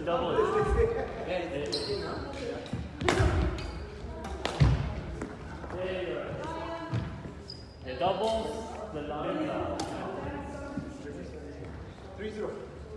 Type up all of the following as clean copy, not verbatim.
double it. Yeah, it's okay now. There you go. The doubles, the line. 3-0.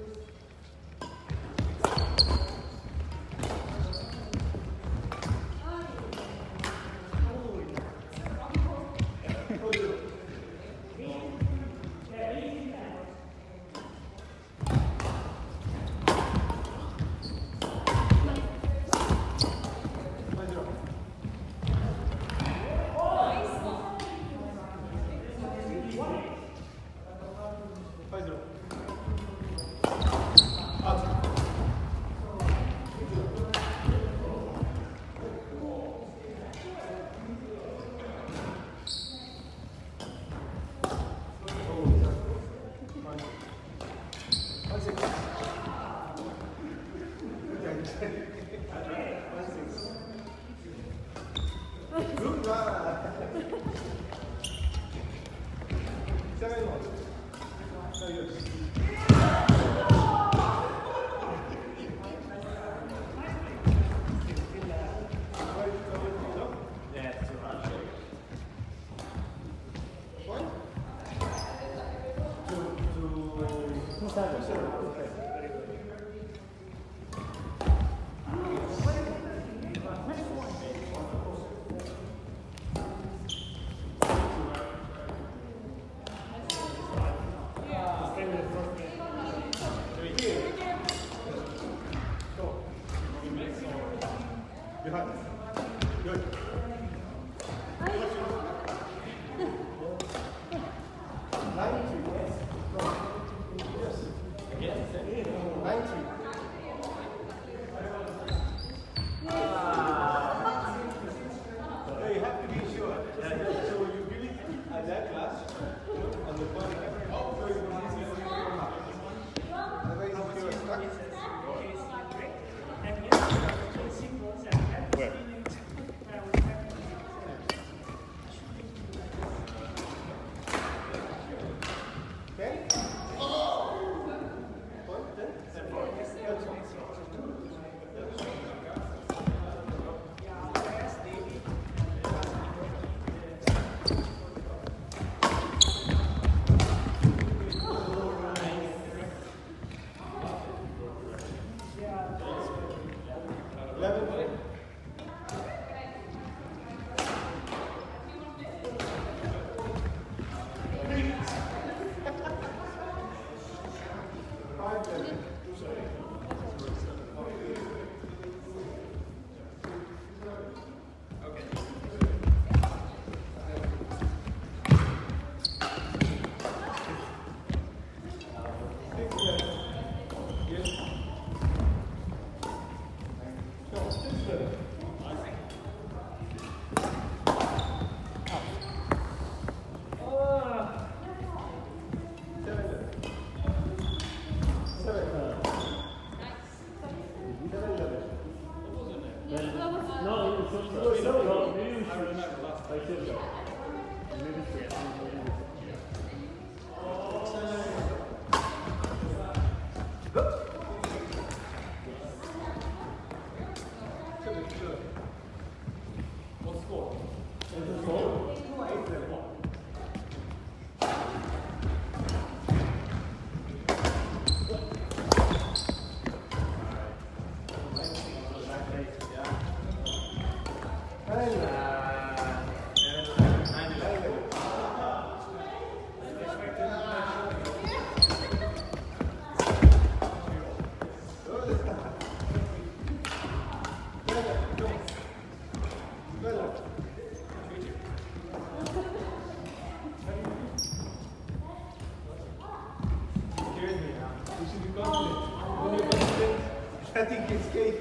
I think it's cake.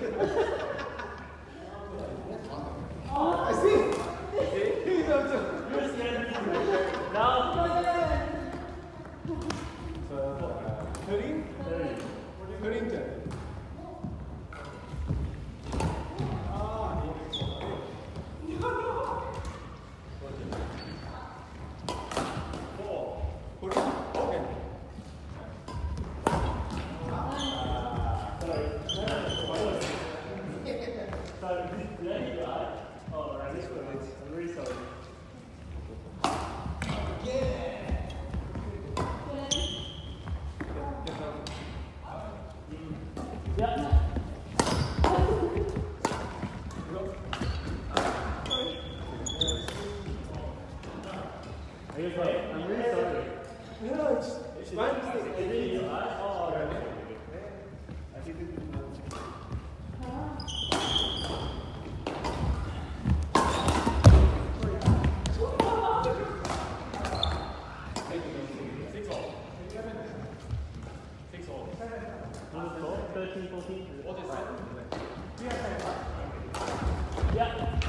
I see. He's up to. Now. 13? 13 10. Okay. Yeah. Are you sorry? I'm really sorry. No, it's my mistake. Is it your eye? Oh, okay. I think it What is it called? 13, 14? What is that? Yeah.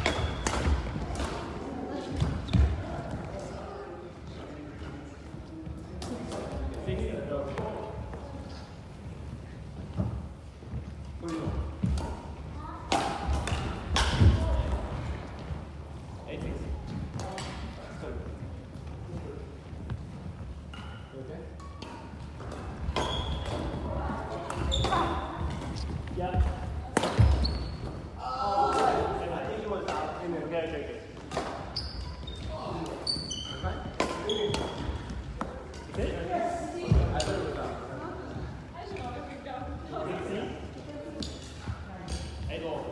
Yeah. I think it was out in Okay, okay, okay. Okay? I thought it was out. 16? 8 all.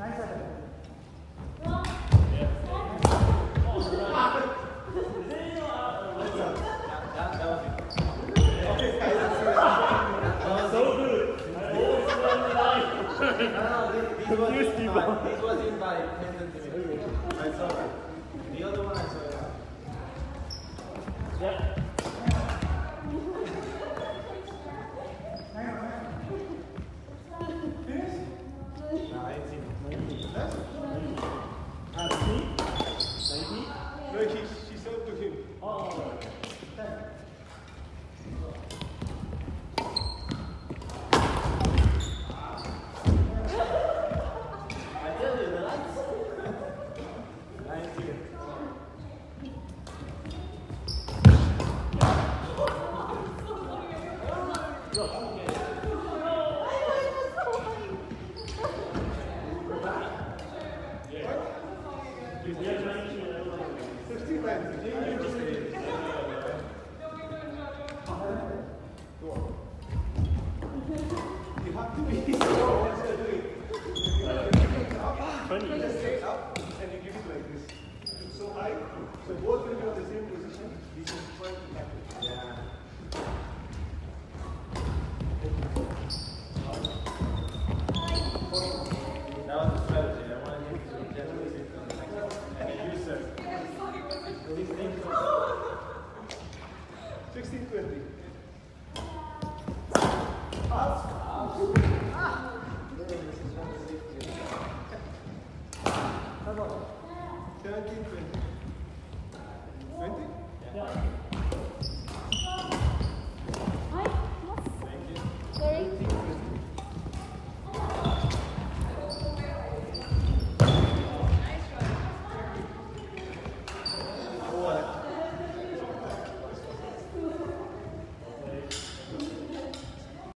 So good. I always run the line. This was in by 10 centimeters. I saw that. The other one I saw it out. Yeah. No, I ain't seen it. 90. That's 90? no, she sold to him. Oh, I tell you, the lights. I ain't seen it. yeah, 90. 16 lines. You have to be slow once you're doing it. Funny. Just stay up and you give it like this. It's so high. So both will be on the same position. This is trying to happen. Yeah. That was the strategy. I wanted him to generally sit on the next one. And you serve. These things are 16-20. How about 17-20.